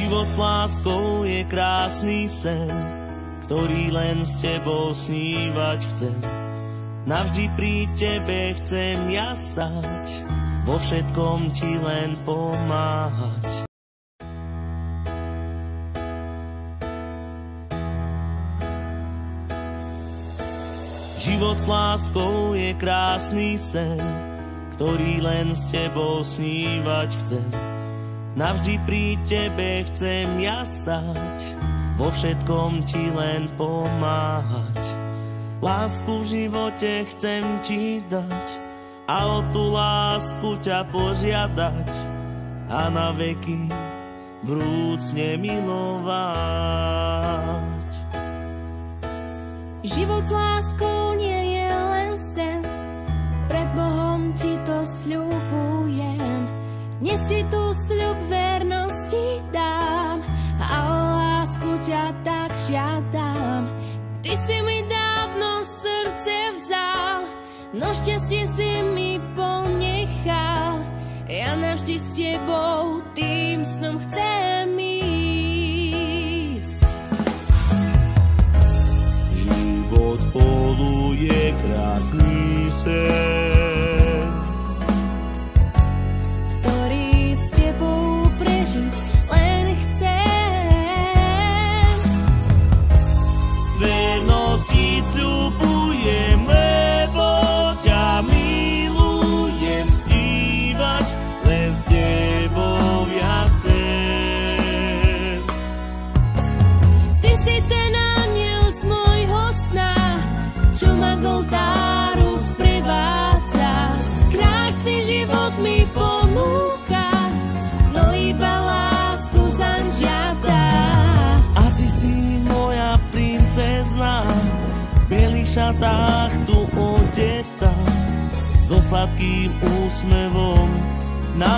Život s láskou je krásny sen, ktorý len s tebou snívať chcem. Navždy pri tebe chcem ja stáť, vo všetkom ti len pomáhať. Život s láskou je krásny sen, ktorý len s tebou snívať chcem. Navždy pri tebe chcem ja stáť, vo všetkom ti len pomáhať. Lásku v živote chcem ti dať a o tú lásku ťa požiadať a na veky vrúcne milovať. Život s láskou nie je len sen, pred Bohom ti to sľubujem. Dnes ti tu sľub vernosti dám a o lásku ťa tak žiadam. Ty si mi dávno srdce vzal, no šťastie si mi ponechal. Ja navždy s tebou tým snom chcem ísť. Život spolu je krásny sen, ktorý s tebou prežiť len chcem. Vernosť ti sľubujem, lebo ťa milujem, snívať len s tebou ja chcem. Ty si ten anjel z môjho sna, čo ma k oltáru sprevádza. Krásny život mi ponúka, no iba lásku zaň žiada. A ty si moja princezna, v bielých šatách tu odetá, so sladkým úsmevom na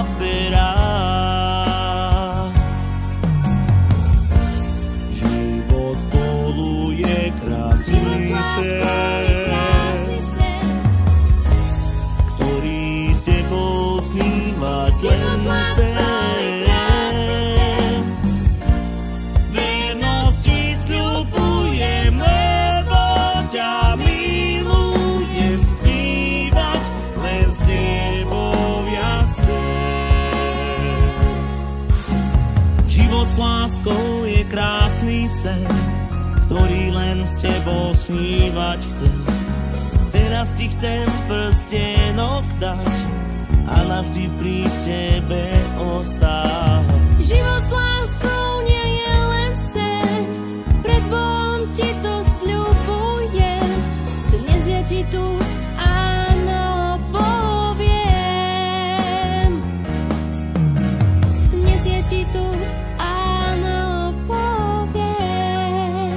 perách. Život spolu je krásny sen, ktorý s tebou snívať len chcem. Vernosť ti sľubujem, lebo ťa milujem, snívať len s tebou ja chcem. Život s láskou je krásny sen, ktorý len s tebou snívať chcem. Teraz ti chcem v prstenoch dať a navždy pri tebe ostáť. Život s láskou nie je len sen, pred Bohom ti to sľubujem. Dnes ja ti tu áno poviem. Dnes ja ti tu áno poviem.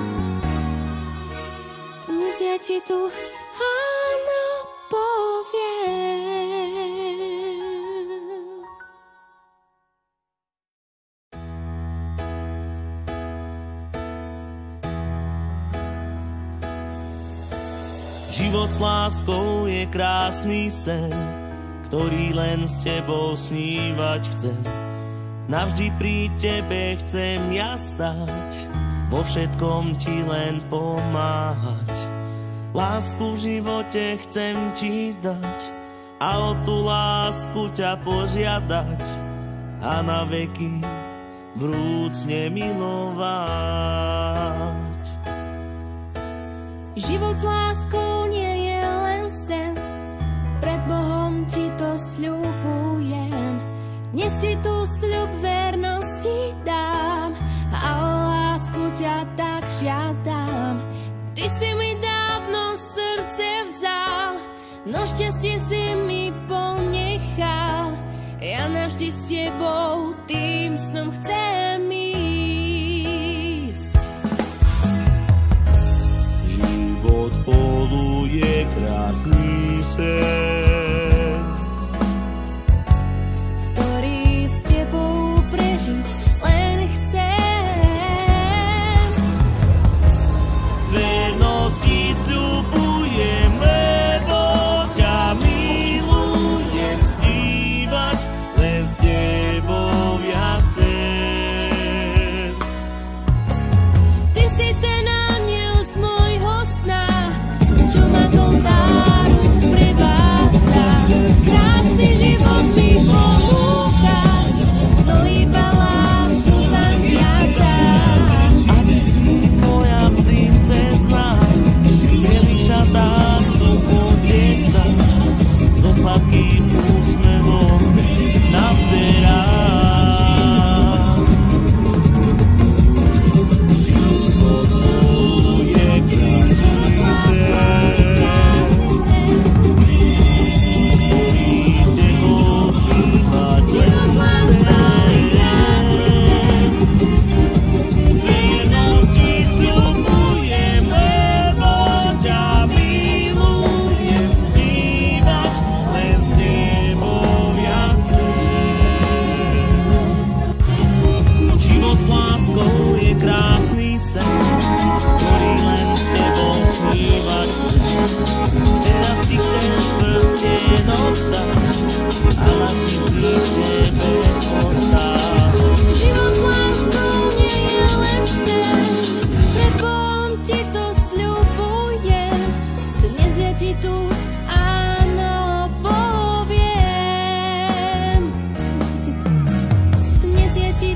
Dnes ja ti tu áno poviem. Život s láskou je krásny sen, ktorý len s tebou snívať chcem. Navždy pri tebe chcem ja stáť, vo všetkom ti len pomáhať. Lásku v živote chcem ti dať a o tú lásku ťa požiadať a na veky vrúcne milovať. Život s láskou nie je len sen, pred Bohom ti to sľubujem. Dnes ti tu sľub vernosti dám a o lásku ťa tak žiadam. Ty si mi dávno srdce vzal, no šťastie si mi ponechal. Ja navždy s tebou tým snom chcem ísť. Život spolu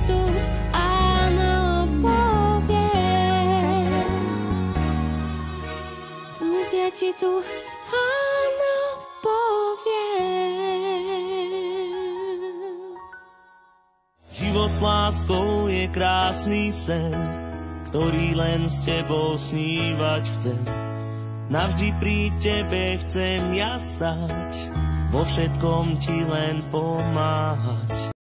tu áno poviem. Dnes ja ti tu áno poviem. Život s láskou je krásny sen, ktorý len s tebou snívať chcem. Navždy pri tebe chcem ja stať, vo všetkom ti len pomáhať.